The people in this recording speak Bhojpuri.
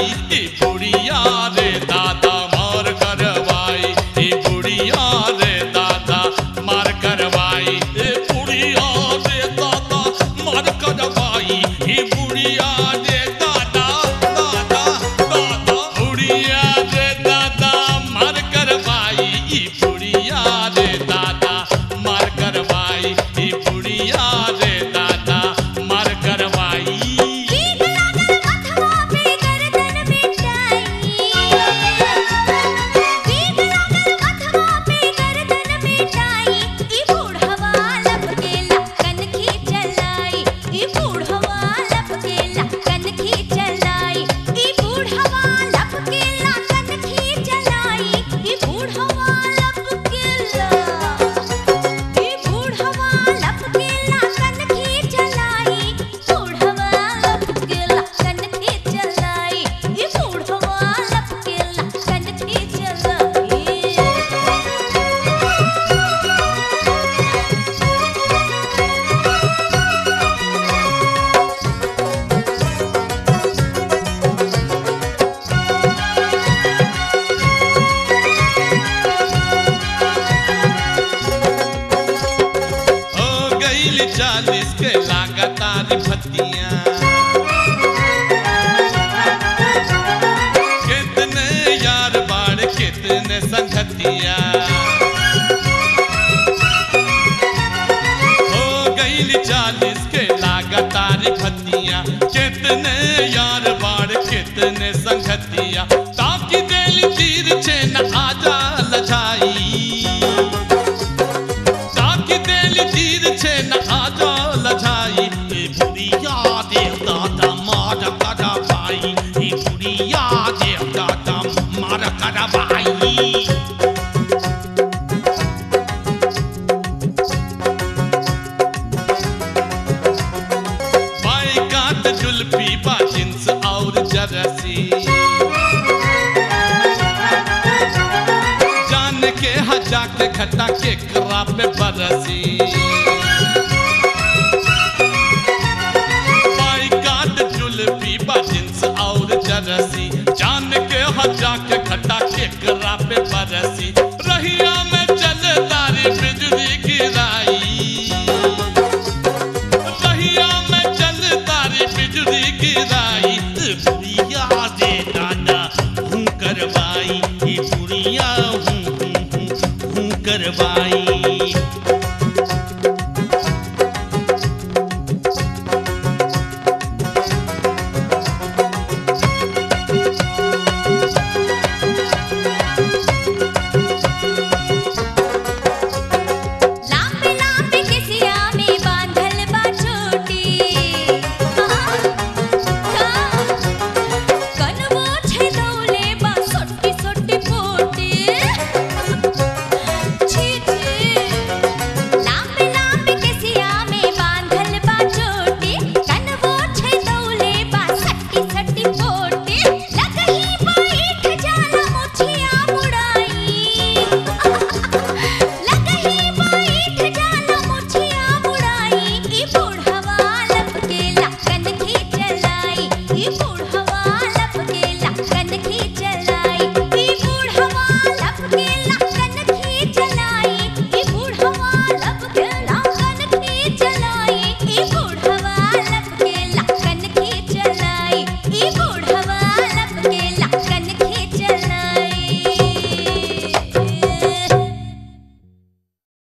चलाई ई बुढ़िया रे दादा मार करवाई ई बुढ़िया रे दादा मार करवाई ई बुढ़िया रे दादा मार करवाई ई बुढ़िया रे दादा दादा दादा बुढ़िया रे दादा मार करवाई ई बुढ़िया रे दादा मार करवाई ई बुढ़िया रे दादा मार करवाई। चालीस के लगातार भतियां कितने यार बाड़ कितने संगतिया हो गई 40 के लगातार भतियां कितने यार बाड़ कितने संगतिया ताकि दिल तीर छे न आजा लजाई ताकि दिल तीर छे न आजा लजाई ए बुढ़िया रे दादा मार करवाई ए बुढ़िया रे दादा मार करवाई। बाई काट जुल्फी बा जिन्स और जरसी जान के हजा के घटा के करा पे बरसी